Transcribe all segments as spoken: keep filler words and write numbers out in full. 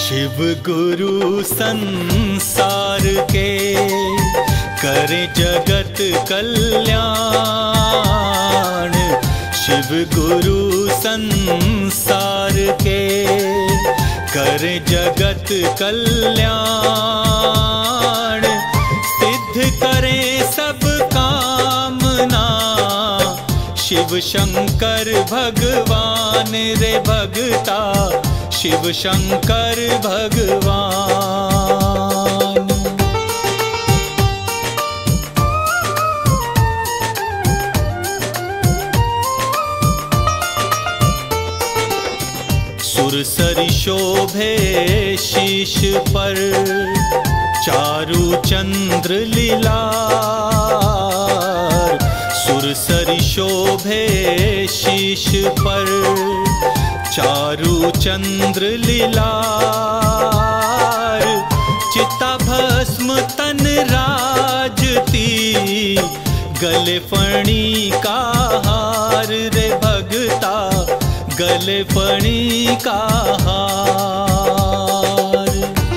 शिव गुरु संसार के करे जगत कल्याण। शिव गुरु संसार के करे जगत कल्याण। सिद्ध करे सब कामना शिव शंकर भगवान रे भगता, शिव शंकर भगवान। सुरसरी शोभे शीश पर चारु चंद्र लीलार। सुरसरी शोभे शीश पर चारु चंद्र लीलार। चिता भस्म तन राजती गले फणी का हार रे भगता, गले फणी का हार।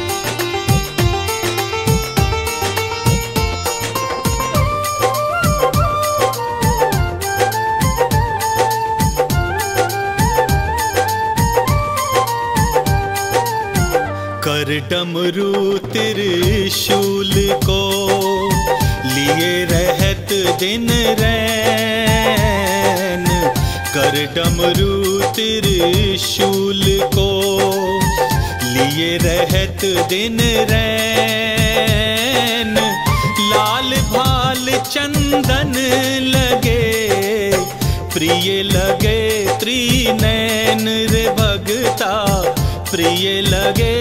कर डमरू त्रिशूल को लिए रहत दिन रैन। कर डमरू त्रिशूल को लिए रहत दिन रैन। लाल भाल चंदन लगे प्रिय लगे त्रिनैन रे भगता, प्रिय लगे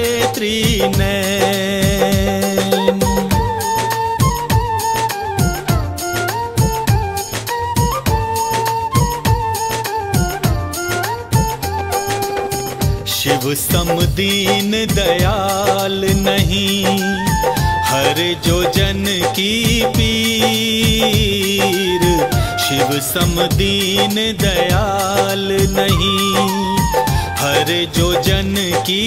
त्रिनैन। शिव समदीन दयाल नहीं हर जो जन की पीर। शिव समदीन दयाल नहीं हर जो जन की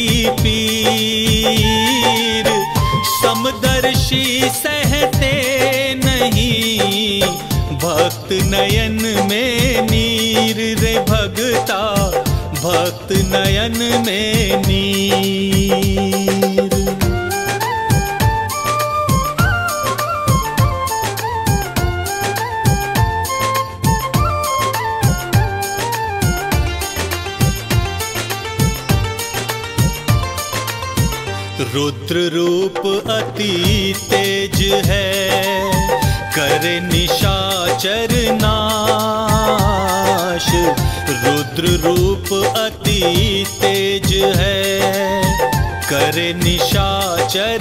पीर। समदर्शी सहते नहीं भक्त नयन में नीर रे भगता, भक्त नयन में नीर। रुद्र रूप अति तेज है करे निशाचर नाश। रुद्र रूप अति तेज है करे निशाचर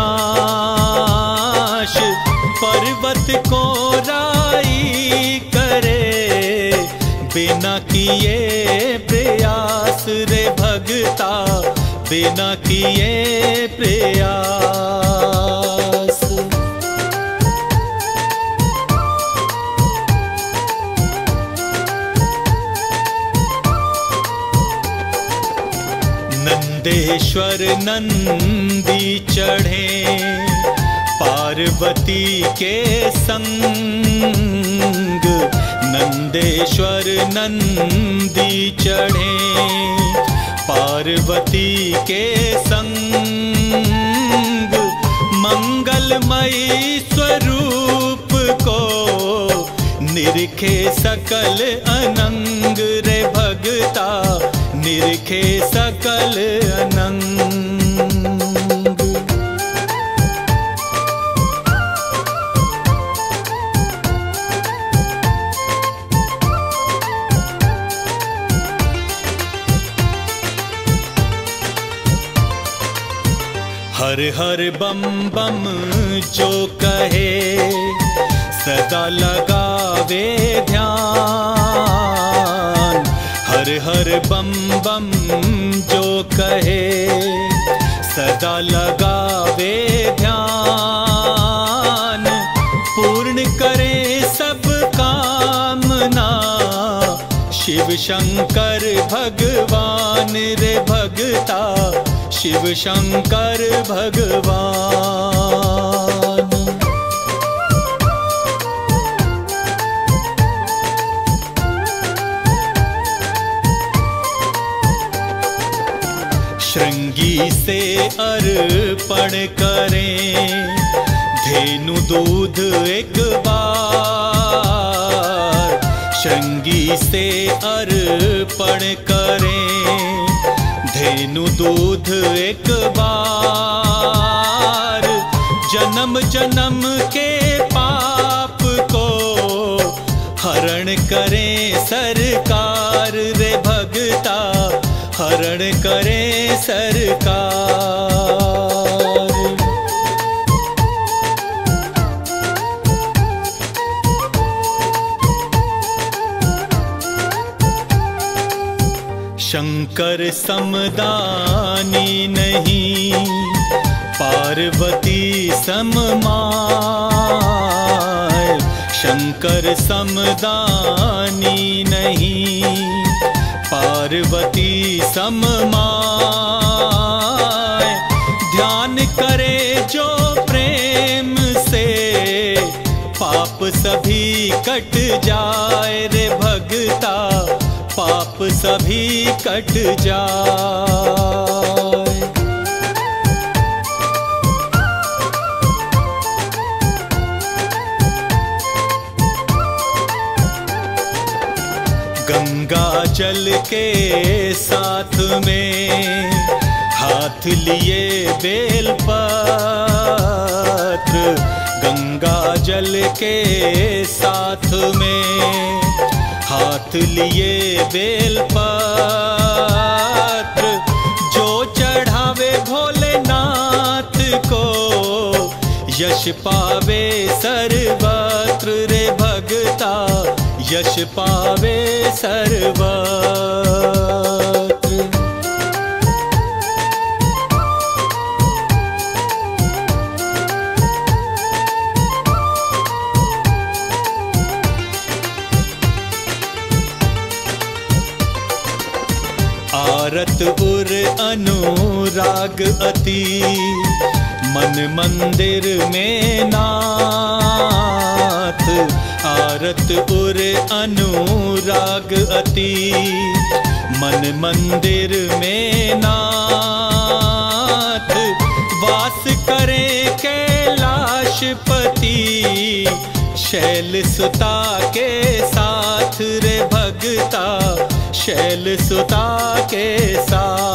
नाश। पर्वत को राई करे बिना किए प्रयास रे भगता, बिना किए प्रयास। नंदेश्वर नंदी चढ़े पार्वती के संग। नंदेश्वर नंदी चढ़े पार्वती के संग। मंगलमयी स्वरूप को निरखे सकल अनंग रे भगता, निरखे सकल अनंग। हर हर बम बम जो कहे सदा लगावे ध्यान। हर हर बम बम जो कहे सदा लगावे ध्यान। पूर्ण करे सब कामना शिव शंकर भगवान रे भगता, शिव शंकर भगवान। श्रृंगी से अर्पण करें धेनु दूध एक बार, श्रृंगी से अर्पण करें धेनु दूध एक बार। जन्म जन्म के पाप को हरण करें सरकार रे भगता, हरण करें सरकार। शंकर समदानी नहीं, पार्वती सममाय। शंकर समदानी नहीं, पार्वती सममाय। ध्यान करे जो प्रेम से, पाप सभी कट जाए रे भगता, पाप सभी कट जाए। गंगा जल के साथ में हाथ लिए बेलपत्र, गंगा जल के साथ में हाथ लिए बेलपत्र। जो चढ़ावे भोलेनाथ को, यश पावे सर्वत्र रे भगता, यश पावे सर्वत्र। आरत उर अनुराग अति, मन मंदिर में नाथ। आरत उर अनुराग अति, मन मंदिर में नाथ। वास करे कैलाशपति, शैल सुता के साथ रे भगता, शैल सुता के साथ।